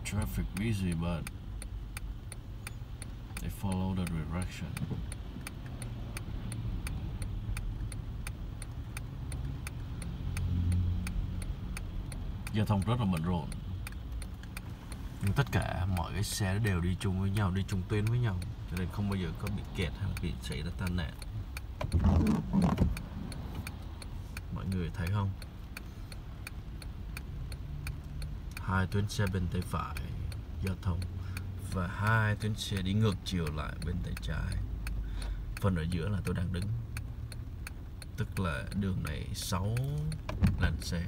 Traffic busy, but they follow the direction. Giao thông rất là bận rộn, nhưng tất cả mọi cái xe đều đi chung với nhau, đi chung tuyến với nhau, cho nên không bao giờ có bị kẹt hay bị xảy ra tai nạn. Mọi người thấy không? Hai tuyến xe bên tay phải giao thông và hai tuyến xe đi ngược chiều lại bên tay trái. Phần ở giữa là tôi đang đứng, tức là đường này 6 làn xe.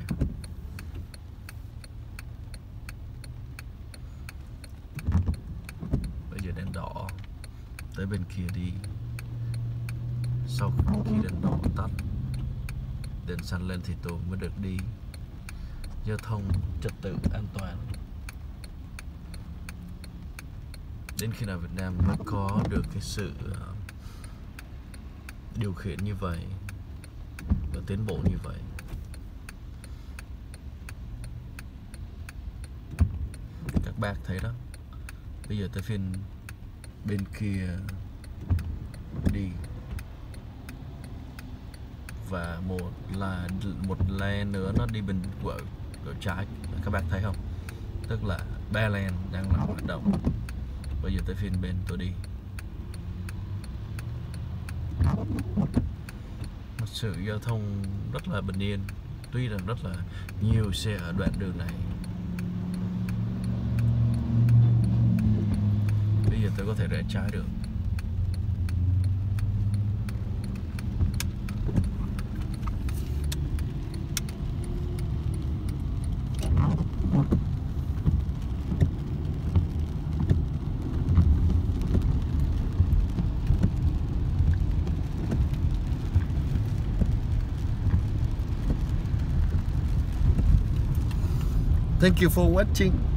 Bây giờ đèn đỏ, tới bên kia đi. Sau khi đèn đỏ tắt, đèn xanh lên thì tôi mới được đi. Giao thông trật tự an toàn. Đến khi nào Việt Nam mới có được cái sự điều khiển như vậy và tiến bộ như vậy. Các bác thấy đó, bây giờ tới phiên bên kia đi, và một lane nữa nó đi bên quẹo trái. Các bác thấy không? Tức là 3 lane đang là hoạt động. Bây giờ tới phiên bên tôi đi. Một sự giao thông rất là bình yên, tuy rằng rất là nhiều xe ở đoạn đường này. Bây giờ tôi có thể rẽ trái được. Thank you for watching.